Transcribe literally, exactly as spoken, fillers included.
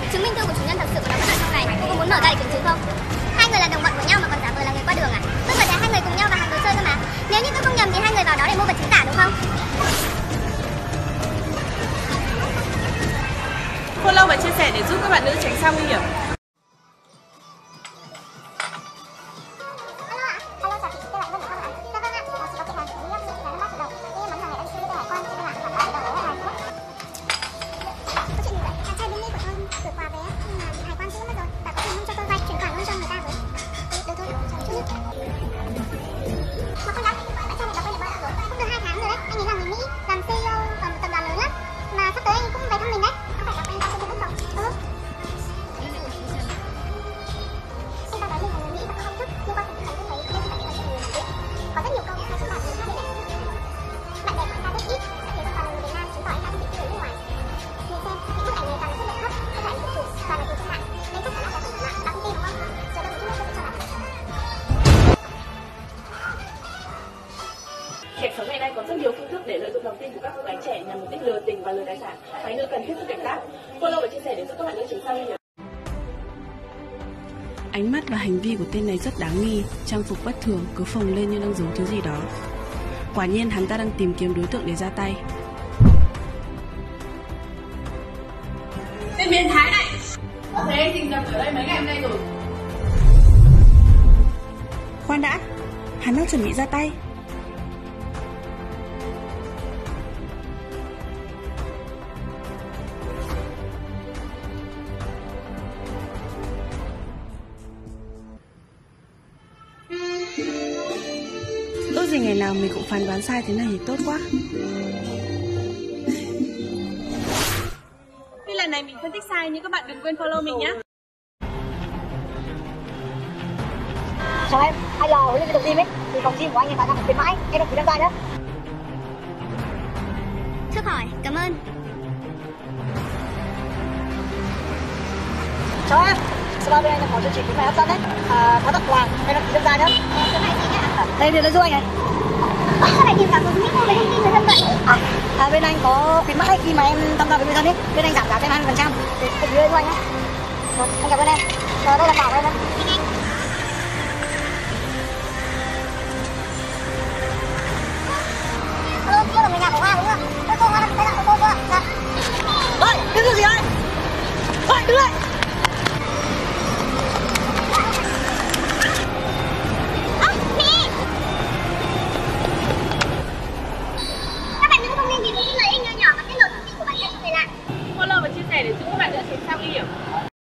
Chứng minh thư của chủ nhân thật sự của nó vẫn ở trong này. Cô có muốn mở ra để kiểm chứng không? Hai người là đồng bọn của nhau mà còn giả vờ là người qua đường à? Tôi bảo là hai người cùng nhau vào hàng đồ chơi cơ mà. Nếu như tôi không nhầm thì hai người vào đó để mua vật chứng giả đúng không? Follow và chia sẻ để giúp các bạn nữ tránh xa nguy hiểm. Trẻ sống ngày nay có rất nhiều phương thức để lợi dụng lòng tin của các cô gái trẻ nhằm mục đích lừa tình và lừa tài sản. Phái nữ cần hết sức cảnh giác. Follow và chia sẻ để giúp các bạn nữ tránh xa nguy hiểm. Ánh mắt và hành vi của tên này rất đáng nghi, trang phục bất thường, cứ phồng lên như đang giấu thứ gì đó. Quả nhiên hắn ta đang tìm kiếm đối tượng để ra tay. Tên biến thái này, có thấy anh tình dập ở đây mấy ngày hôm nay rồi. Khoan đã, hắn đang chuẩn bị ra tay. Ước gì ngày nào mình cũng phán đoán sai thế này thì tốt quá. Tuy lần này mình phân tích sai nhưng các bạn đừng quên follow mình nhé. Chào em, anh là huấn luyện viên tập gym ấy, thì phòng gym của anh hiện tại đang khuyến mãi, em đăng ký tham gia nhé. Trước hỏi, cảm ơn. Chào em, sau bên anh là có chương trình khuyến mãi hấp dẫn đấy, à, tháo tóc hoàng, em đăng ký tham gia nhé. Khuyến mãi gì nhá? Đây thì là giúp anh này. Sao lại tìm cả một mít với thông tin người thân vậy? À, à, bên anh có khuyến mãi khi mà em tham gia với người thân ấy, bên anh giảm giá thêm hai mươi phần trăm, thì anh gửi cho anh nhé. Rồi, anh cảm ơn em. Rồi, đây là cả của em đấy. Alo, cô là người nhà của Hoa đúng không ạ? Cô Hoa đang bị tai nạn của cô cơ ạ. Ôi, đứng gì ơi? Ôi, đứng lại.